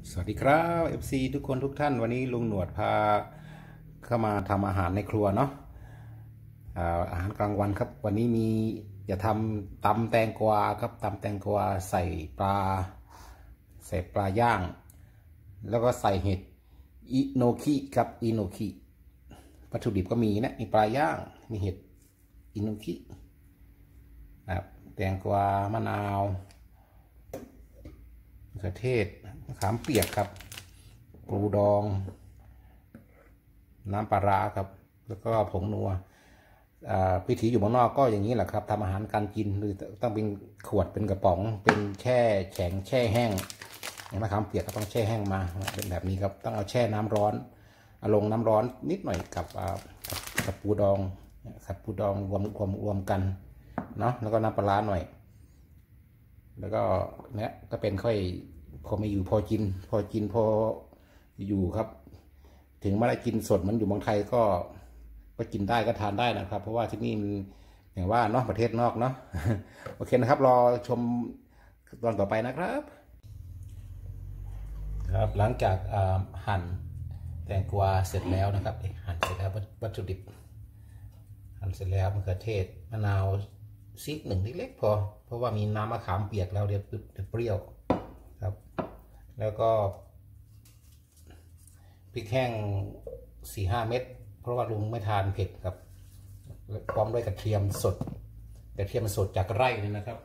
สวัสดีครับ FC ทุกคนทุกท่านวันนี้ลุงหนวดพาเข้ามาทำอาหารในครัวเนาะอาหารกลางวันครับวันนี้มีจะทำตำแตงกวาครับตำแตงกวาใส่ปลาย่างแล้วก็ใส่เห็ดอิโนคิครับอิโนคิวัตถุดิบก็มีนะมีปลาย่างมีเห็ดอิโนคิครับแตงกวามะนาวมะเขือเทศมะขามเปียกครับปูดองน้ำปลาร้าครับแล้วก็ผงนัวพิธีอยู่เมืองนอกก็อย่างนี้แหละครับทำอาหารการกินหรือต้องเป็นขวดเป็นกระป๋องเป็นแช่แข็งแช่แห้งมะขามเปียกก็ต้องแช่แห้งมาเป็นแบบนี้ครับต้องเอาแช่น้ำร้อนลงน้ำร้อนนิดหน่อยกับปูดองครับปูดองรวมกันเนาะแล้วก็น้ำปลาร้าหน่อยแล้วก็เนี่ยก็เป็นค่อยพอไม่อยู่พอกินพออยู่ครับ ถึงไม่ได้กินสดมันอยู่เมืองไทยก็กินได้ก็ทานได้นะครับเพราะว่าที่นี่มันอย่างว่าเนาะประเทศนอกเนาะ โอเคนะครับรอชมตอนต่อไปนะครับครับหลังจากหั่นแตงกวาเสร็จแล้วนะครับหั่นเสร็จแล้ววัตถุดิบหั่นเสร็จแล้วมะเขือเทศมะนาวซีกหนึ่งเล็กๆพอเพราะว่ามีน้ำมะขามเปียกแล้วเดี๋ยวเปรี้ยวครับแล้วก็พริกแห้ง4-5 เม็ดเพราะว่าลุงไม่ทานเผ็ดครับพร้อมด้วยกระเทียมสดจากไร่เลยนะครับ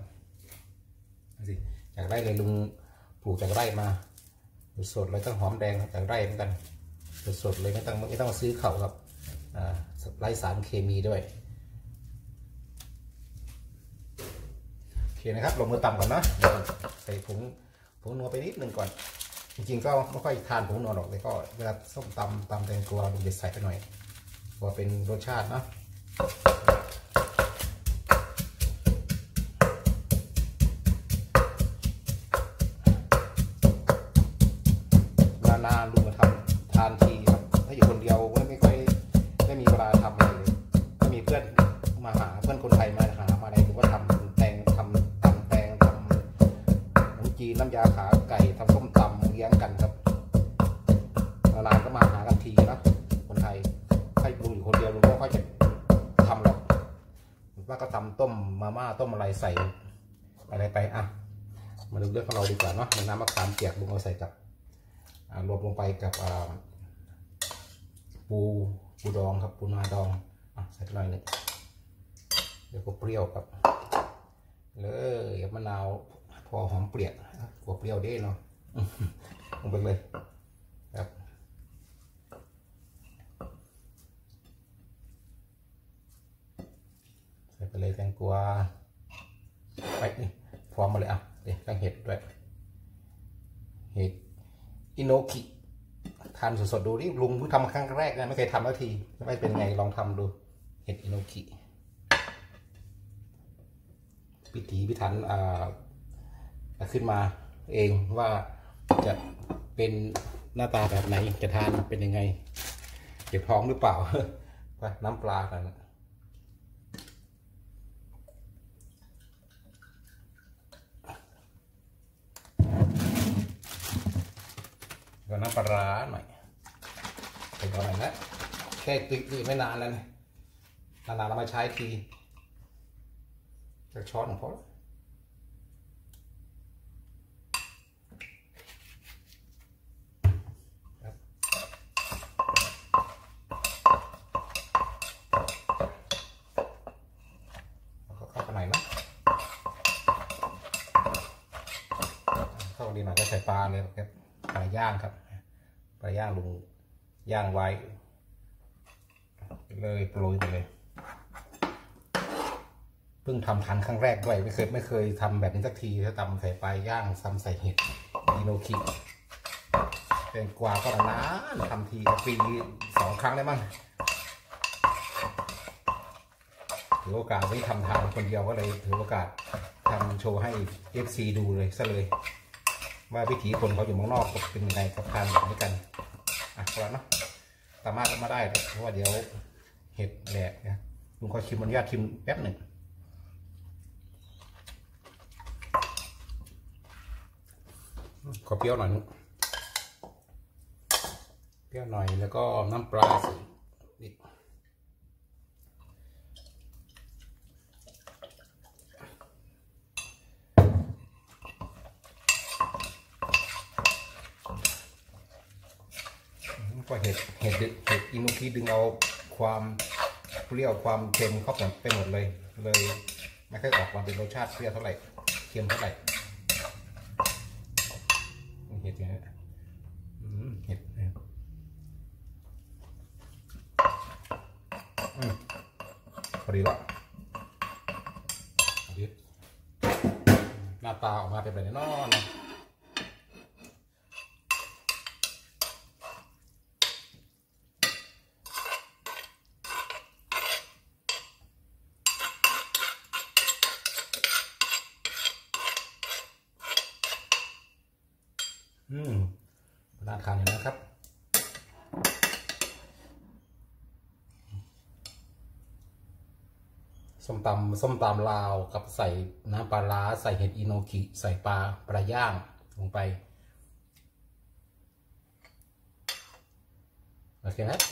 จากไร่เลยลุงปลูกจากไร่มาสดเลยต้องหอมแดงจากไร่เหมือนกันสดเลยไม่ต้องซื้อเขาครับไร้สารเคมีด้วยโอเคนะครับลงมือตำก่อนนะใส่ผงนัวไปนิดนึงก่อนจริงๆก็ไม่ค่อยทานผงนัวหรอกแต่ก็เวลาส้มตำแตงกวาลุงจะใส่ไปหน่อยพอเป็นรสชาตินะนานๆลุงมาทานทีครับถ้าอยู่คนเดียวไม่ค่อยได้มีเวลาทำอะไรเลยถ้ามีเพื่อนมาหาเพื่อนคนไทยมาหามาอะไรหรือว่าทำแตงทำแตงทำขนมจีนน้ำยาขาไก่ทำส้มตำเลี้ยงกันครับนานๆก็มาหากันทีนะคนไทยให้ลุงอยู่คนเดียวลุงก็ค่อยจะทำหรอกว่าก็ทำต้มมาม่าต้มอะไรใส่อะไรไปอ่ะมาดูเรื่องของเราดีกว่าเนาะน้ำมะขามเปียกลุงเอาใส่กับรวมลงไปกับปูดองครับปูนาดองใส่หน่อยนึงเดี๋ยวก็เปรี้ยวครับเลยมะนาวพอหอมเปรี้ยวกลัวเปรี้ยวได้เนาะลงไปเลยครับใส่ไปเลยแตงกวาไปพร้อมมาเลยเดี๋ยวตั้งเห็ดด้วยเห็ดอิโนคิทานสดๆดูนี่ลุงเพิ่งทำครั้งแรกนะไม่เคยทำสักทีไม่เป็นไงลองทำดูเห็ดอิโนคิพิถีพิถันขึ้นมาเองว่าจะเป็นหน้าตาแบบไหนจะทานเป็นยังไงเก็บท้องหรือเปล่า น้ำปลากันก็น้ำปลาหน่อยเป็นอะไรนะแค่ตุยไม่นานแล้วนะนานๆเรามาใช้ทีจะช้อนของเขาเข้ากันหน่อยนะเข้าดีหน่อยก็ใส่ปลาเลยครับปลาย่างครับปลาย่างลุงย่างไว้เลยโปรยไปเลยเพิ่งทำทานครั้งแรกด้วยไม่เคยทำแบบนี้สักทีถ้าตำใส่ปลาย่างซ้ำใส่เห็ดอิโนคิแตงกวาก็นานทำทีปี2 ครั้งได้มั้งถือโอกาสไม่ทำทานคนเดียวก็เลยถือโอกาสทำโชว์ให้ FC ดูเลยซะเลยว่าวิถีคนเขาอยู่เมืองนอกเป็นยังไงกับทานแบบนี้กันพอแล้วสามารถมาได้เพราะว่าเดี๋ยวเห็ดแหลกนะลุงขอชิมอนุญาตชิมแป๊บหนึ่งขอเปรี้ยวหน่อยนึงเปรี้ยวหน่อยแล้วก็น้ำปลาสิอีกก็เห็ดอินุคิดึงเอาความเปรี้ยวความเค็มเข้าไปหมดเลยไม่ค่อยออกมาเป็นรสชาติเปรี้ยวเท่าไหร่เค็มเท่าไหร่เห็ดอย่างนี้เห็ดพอดีละหน้าตาออกมาเป็นแบบนี้นอนน่าทานอยู่นะครับส้มตำลาวกับใส่น้ำปลาร้าใส่เห็ดอิโนกิใส่ปลาย่างลงไปโอเคนะ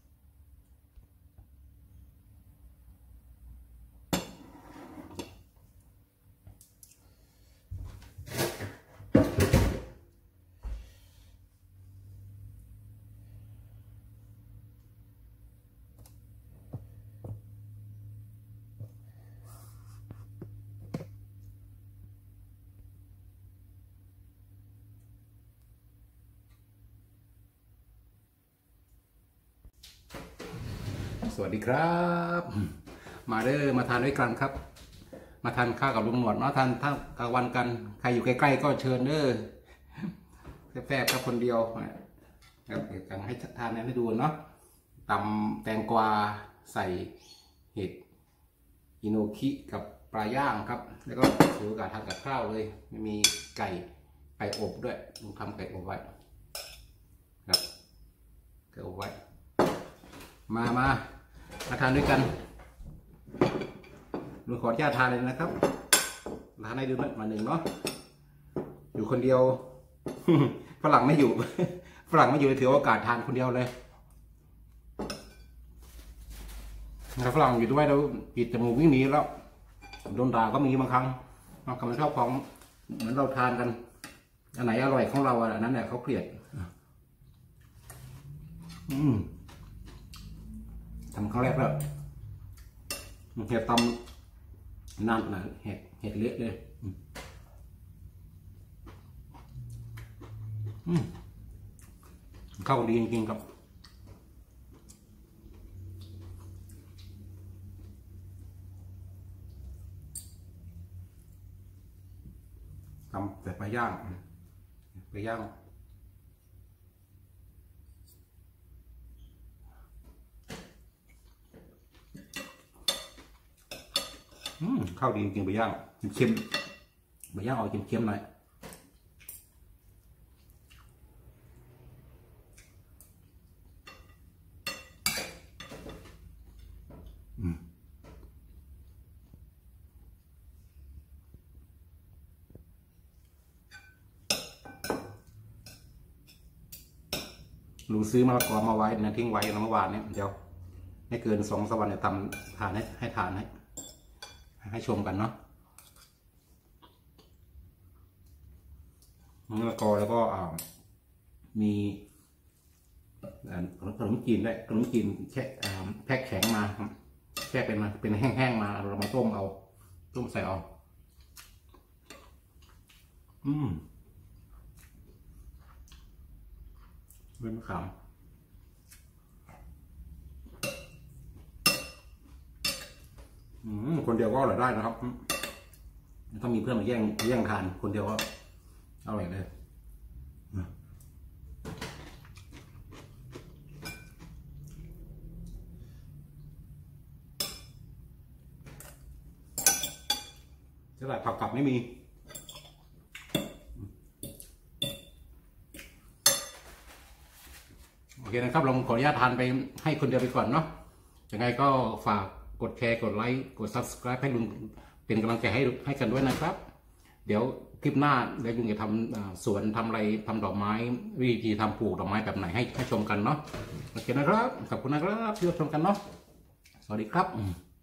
สวัสดีครับมาเด้อมาทานด้วยกันครับมาทานข้าวกับลุงหนวดเนาะทานกลางวันกันใครอยู่ใกล้ๆก็เชิญเด้อแซ่บๆครับคนเดียวครับอยากให้ทานให้ดูเนาะตำแตงกวาใส่เห็ดอิโนคิกับปลาย่างครับแล้วก็ถือโอกาสทานกับข้าวเลยมีไก่อบด้วยลุงทำไก่อบไว้ครับไก่อบไว้มาทานด้วยกันลุงขออนุญาตทานเลยนะครับทานให้ดูมาหนึ่งเนาะอยู่คนเดียว ฝรั่งไม่อยู่ ถือโอกาสทานคนเดียวเลยถ้าฝรั่งอยู่ด้วยแล้วปิดจมูกวิ่งหนีแล้วโดนด่าก็มีบางครั้งเราก็ไม่ชอบของเหมือนเราทานกันอันไหนอร่อยของเราอันนั้นแหละเขาเกลียดทำครั้งแรกแล้วเห็ดตำนั่นนะเห็ดเละเลยเข้าดีจริงๆครับทำแต่ปลาย่างข้าวดีจริงๆไปย่างเค็มไปย่างเอาเค็มๆหน่อยลุงซื้อมะละกอมาไว้นะทิ้งไว้เมื่อวานเนี่ยเดี๋ยวไม่เกิน2-3 วันเนี่ยทำทานให้ทานให้ชมกันเนาะมะละกอแล้วก็มีขนมจีนด้วยขนมจีนแพ็คแข็งมาแช่เป็นแห้งๆมาเรามาต้มใส่เอาเป็นมะขามคนเดียวก็อร่อยได้นะครับต้องมีเพื่อนมาแย่งทานคนเดียวก็อร่อยเลยจะได้ผักกลับไม่มีโอเคนะครับเราขออนุญาตทานไปให้คนเดียวไปก่อนเนาะยังไงก็ฝากกดแชร์กดไลค์กด Subscribe ให้ลุงเป็นกำลังใจให้กันด้วยนะครับเดี๋ยวคลิปหน้าเดี๋ยวยุงจะทำสวนทำอะไรทำดอกไม้วิธีทำปลูกดอกไม้แบบไหนให้ชมกันเนาะโอเคนะครับขอบคุณนะครับที่รับชมกันเนาะสวัสดีครับ